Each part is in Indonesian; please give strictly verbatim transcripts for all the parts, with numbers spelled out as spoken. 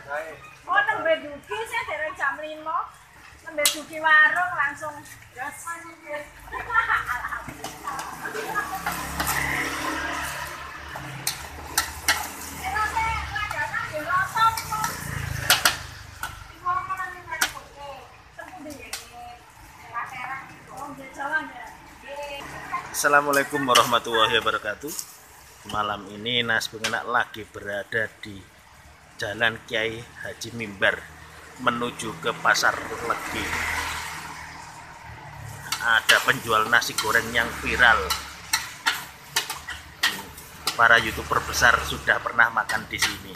Oh, nembe dugi saya dari jam lima. Nembe dugi warung langsung gas. Assalamualaikum warahmatullahi wabarakatuh. Malam ini Nas Pengenak lagi berada di Jalan Kiai Haji Mimbar menuju ke Pasar Legi. Ada penjual nasi goreng yang viral. Para YouTuber besar sudah pernah makan di sini.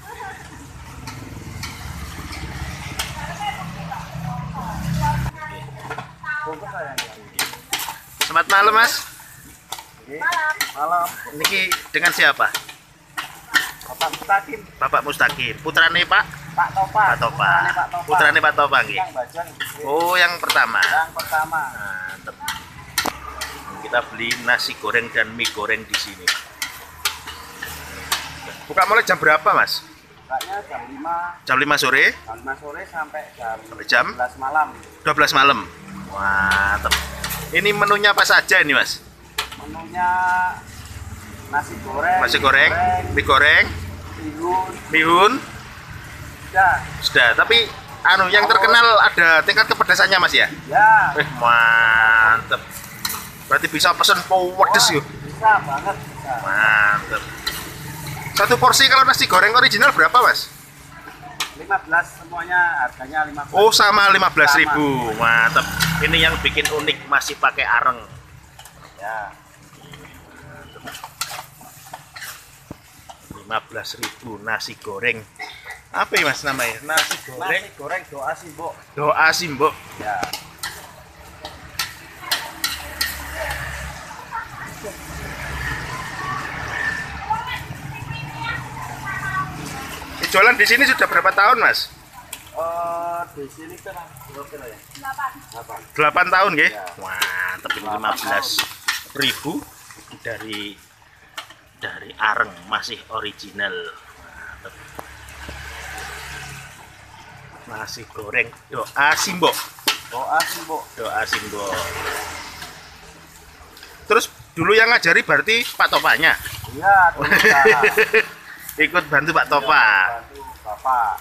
Selamat malam, Mas. Malam. Malam. Niki dengan siapa? Bapak Mustaqim. Bapak Mustaqim. Putrane Pak? Pak Topa. Pak Topa. Putrane Pak Topa nggih. Oh, yang pertama. Yang pertama. Mantap. Kita beli nasi goreng dan mie goreng di sini. Buka mulai jam berapa, Mas? Bukanya jam lima. Jam lima sore? Jam lima sore sampai jam, Sampai jam? dua belas malam. dua belas malam. Mantap. Ini menunya apa saja ini, Mas? Menunya nasi goreng, Nasi goreng, mie goreng, bihun, bihun. ya, Sudah, tapi anu yang terkenal ada tingkat kepedasannya, Mas ya? ya. Eh, mantap. Berarti bisa pesen pedes yuk. Bisa banget, bisa. Mantap. Satu porsi kalau nasi goreng original berapa, Mas? lima belas semuanya harganya lima belas. Oh, sama lima belas ribu. Mantap. Ini yang bikin unik masih pakai areng. Ya. lima belas ribu nasi goreng. Apa ya, Mas, namanya? Nasi goreng. Nasi goreng doa Simbo. Doa Simbo. Ya. Jualan di sini sudah berapa tahun, Mas? Oh, di sini kan berapa ya? delapan. delapan. delapan tahun, nggih? Ya. Wah, tapi lima belas ribu dari dari areng masih original. Mantap. Nasi goreng Doa Simbo. Doa Simbo. Doa Simbo. Terus dulu yang ngajari berarti Pak Topanya? Iya, dulu ya. Ikut bantu Pak Topa. Ya, bantu Bapak.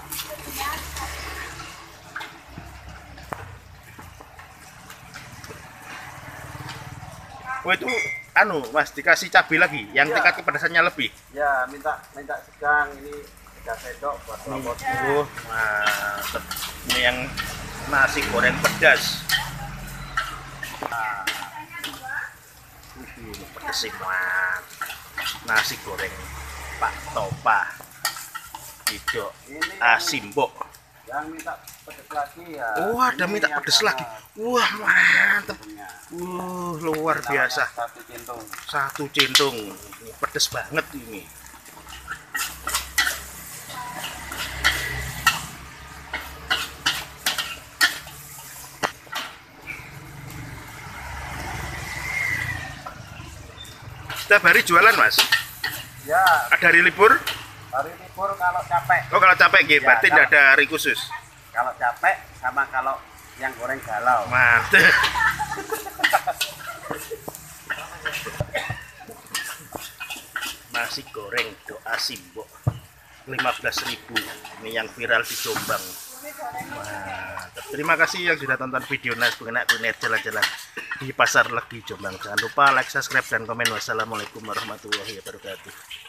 Oh, itu anu, Mas, dikasih cabai lagi yang Ya. tingkat kepedasannya lebih. Ya, minta minta sedang ini tiga sendok buat robot. Oh, mantep. Ini yang nasi goreng pedas. Nah, ini pedas semua. Nasi goreng Pak Topa. Itu Ini Asimbo. yang minta pedas lagi ya. Oh, ada ini minta yang pedas sama lagi. Wah, mantep. punya. Uh, luar Namanya biasa. Satu cintung. Satu centung. Ini pedas banget ini. Setiap hari jualan, Mas? Ya, Ada hari libur? hari libur kalau capek. Oh, kalau capek gitu, Ya, berarti tidak kalau- ada hari khusus. Kalau capek sama kalau yang goreng galau. Mantap. Nasi goreng Doa Simbo lima belas ribu. Ini yang viral di Jombang. Mantap. Terima kasih yang sudah tonton video Nas Pengenak kuliner jalan-jalan di Pasar Legi Jombang. Jangan lupa like, subscribe, dan komen. Wassalamualaikum warahmatullahi wabarakatuh.